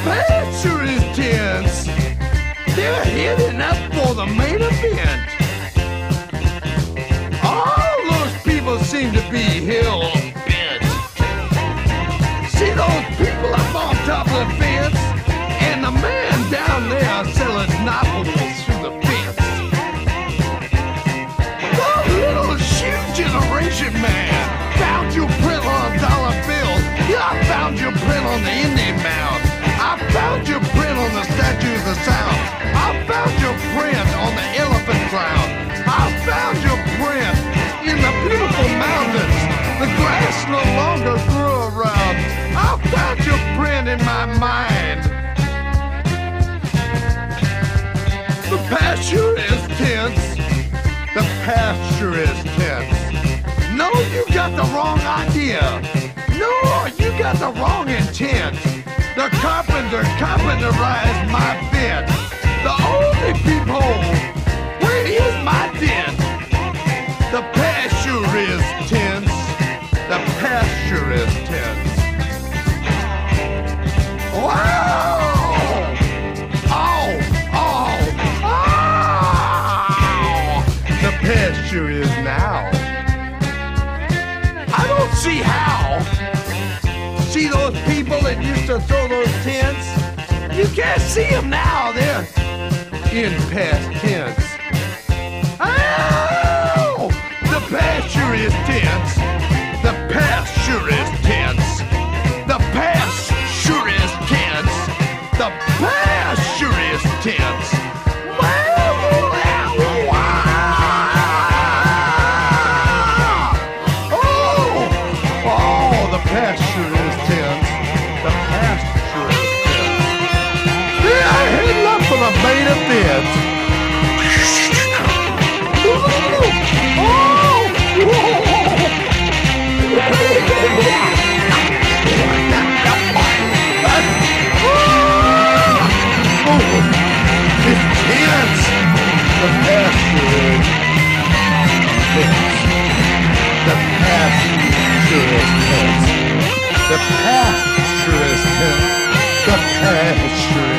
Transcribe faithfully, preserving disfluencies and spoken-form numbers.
past sure is tense. They're heading up for the main event. All those people seem to be hell bent. See those people up on top of the fence, and the man down there selling novels through the fence. The little shoe generation man found your print on a dollar bill. Yeah, I found your print on the Indian mound. I found your print on the statues of sound. I found your print on the elephant clown. I found your print in the beautiful mountains. The grass no longer grew around. I found your print in my mind. The past sure is tense. The past sure is tense. No, you got the wrong idea. No, you got the wrong intent. The carpenter carpenterized my bed. The only peephole, where is my dent? The past sure is tense. The past sure is tense. Wow! Oh, oh, oh! The past sure is now. I don't see how. See those people that used to throw those tents? You can't see them now. They're in past tense. Oh! The past sure is tense. The past sure is tense. The past sure is tense. The past sure is tense. Oh! Oh, the past sure is tense. The past sure is tense. Yeah, heading up for the main event. It's tense. The past sure is tense. The past sure is tense. The past sure is tense. The past sure is